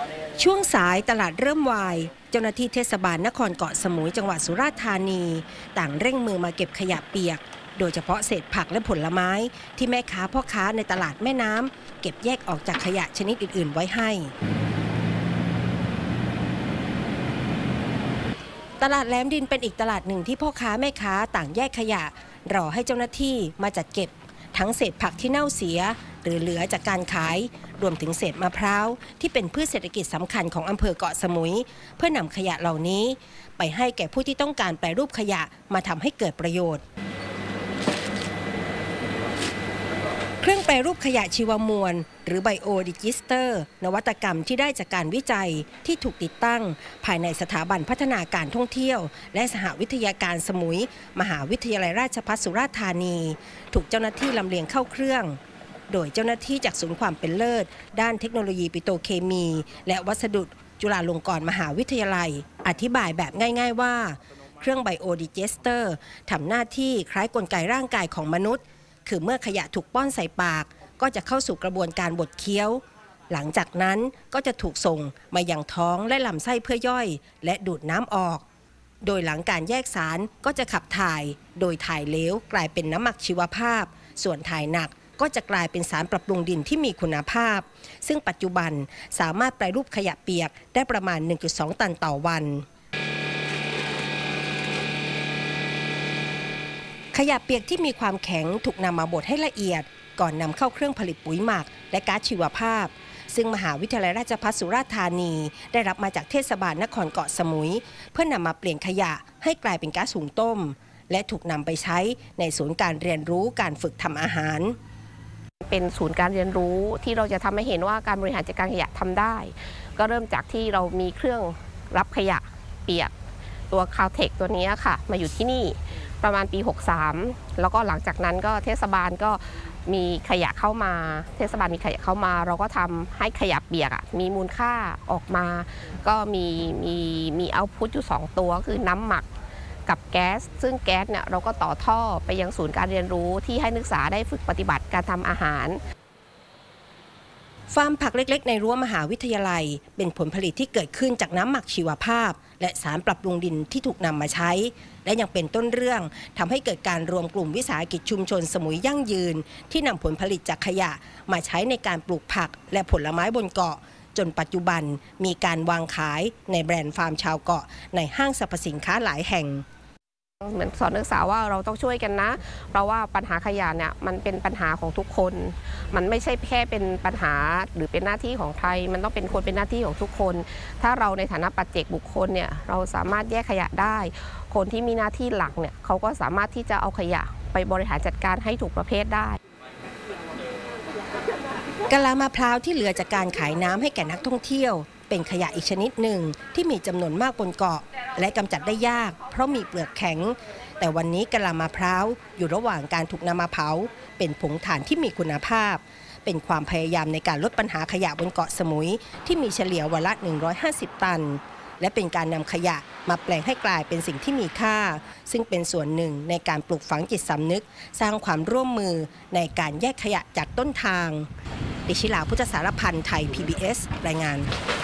ช่วงสายตลาดเริ่มวายเจ้าหน้าที่เทศบาลนครเกาะสมุยจังหวัดสุราษฎร์ธานีต่างเร่งมือมาเก็บขยะเปียกโดยเฉพาะเศษผักและผลไม้ที่แม่ค้าพ่อค้าในตลาดแม่น้ำเก็บแยกออกจากขยะชนิดอื่นๆไว้ให้ตลาดแหลมดินเป็นอีกตลาดหนึ่งที่พ่อค้าแม่ค้าต่างแยกขยะรอให้เจ้าหน้าที่มาจัดเก็บทั้งเศษผักที่เน่าเสียหรือเหลือจากการขายรวมถึงเศษมะพร้าวที่เป็นพืชเศรษฐกิจสำคัญของอำเภอเกาะสมุยเพื่อนำขยะเหล่านี้ไปให้แก่ผู้ที่ต้องการแปรรูปขยะมาทำให้เกิดประโยชน์เครื่องแปรรูปขยะชีวมวลหรือไบโอดิจิสเตอร์นวัตกรรมที่ได้จากการวิจัยที่ถูกติดตั้งภายในสถาบันพัฒนาการท่องเที่ยวและสหวิทยาการสมุยมหาวิทยาลัยราชภัฏสุราษฎร์ธานีถูกเจ้าหน้าที่ลำเลียงเข้าเครื่องโดยเจ้าหน้าที่จากศูนย์ความเป็นเลิศด้านเทคโนโลยีปิโตรเคมีและวัสดุจุฬาลงกรณ์มหาวิทยาลัยอธิบายแบบง่ายๆว่าเครื่องไบโอดิจิสเตอร์ทำหน้าที่คล้ายกลไกร่างกายของมนุษย์คือเมื่อขยะถูกป้อนใส่ปากก็จะเข้าสู่กระบวนการบดเคี้ยวหลังจากนั้นก็จะถูกส่งมายังท้องและลำไส้เพื่อย่อยและดูดน้ำออกโดยหลังการแยกสารก็จะขับถ่ายโดยถ่ายเหลวกลายเป็นน้ำหมักชีวภาพส่วนถ่ายหนักก็จะกลายเป็นสารปรับปรุงดินที่มีคุณภาพซึ่งปัจจุบันสามารถแปรรูปขยะเปียกได้ประมาณ 1.2 ตันต่อวันขยะเปียกที่มีความแข็งถูกนำมาบดให้ละเอียดก่อนนำเข้าเครื่องผลิตปุ๋ยหมักและก๊าซชีวภาพซึ่งมหาวิทยาลัยราชภัฏสุราษฎร์ธานีได้รับมาจากเทศบาลนครเกาะสมุยเพื่อนำมาเปลี่ยนขยะให้กลายเป็นก๊าซหุงต้มและถูกนำไปใช้ในศูนย์การเรียนรู้การฝึกทำอาหารเป็นศูนย์การเรียนรู้ที่เราจะทำให้เห็นว่าการบริหารจัดการขยะทำได้ก็เริ่มจากที่เรามีเครื่องรับขยะเปียกตัวคาวเทคตัวนี้ค่ะมาอยู่ที่นี่ประมาณปี63แล้วก็หลังจากนั้นก็เทศบาลก็มีขยะเข้ามาเราก็ทำให้ขยะเปียกมีมูลค่าออกมาก็มีเอาท์พุตอยู่2ตัวคือน้ำหมักกับแก๊สซึ่งแก๊สเนี่ยเราก็ต่อท่อไปยังศูนย์การเรียนรู้ที่ให้นักศึกษาได้ฝึกปฏิบัติการทำอาหารฟาร์มผักเล็กๆในรั้วมหาวิทยาลัยเป็นผลผลิตที่เกิดขึ้นจากน้ำหมักชีวภาพและสารปรับปรุงดินที่ถูกนำมาใช้และยังเป็นต้นเรื่องทำให้เกิดการรวมกลุ่มวิสาหกิจชุมชนสมุยยั่งยืนที่นำผลผลิตจากขยะมาใช้ในการปลูกผักและผลไม้บนเกาะจนปัจจุบันมีการวางขายในแบรนด์ฟาร์มชาวเกาะในห้างสรรพสินค้าหลายแห่งเหมือนสอนนักศึกษาว่าเราต้องช่วยกันนะเพราะว่าปัญหาขยะเนี่ยมันเป็นปัญหาของทุกคนมันไม่ใช่แค่เป็นปัญหาหรือเป็นหน้าที่ของใครมันต้องเป็นหน้าที่ของทุกคนถ้าเราในฐานะปัจเจกบุคคลเนี่ยเราสามารถแยกขยะได้คนที่มีหน้าที่หลักเนี่ยเขาก็สามารถที่จะเอาขยะไปบริหารจัดการให้ถูกประเภทได้กะลามะพร้าวที่เหลือจากการขายน้ำให้แก่นักท่องเที่ยวเป็นขยะอีกชนิดหนึ่งที่มีจำนวนมากบนเกาะและกำจัดได้ยากเพราะมีเปลือกแข็งแต่วันนี้กะลามะพร้าวอยู่ระหว่างการถูกนำมาเผาเป็นผงถ่านที่มีคุณภาพเป็นความพยายามในการลดปัญหาขยะบนเกาะสมุยที่มีเฉลี่ยวันละ150 ตันและเป็นการนำขยะมาแปลงให้กลายเป็นสิ่งที่มีค่าซึ่งเป็นส่วนหนึ่งในการปลูกฝังจิตสำนึกสร้างความร่วมมือในการแยกขยะจากต้นทางดิชิลาพุทธสารพันธ์ไทย PBS รายงาน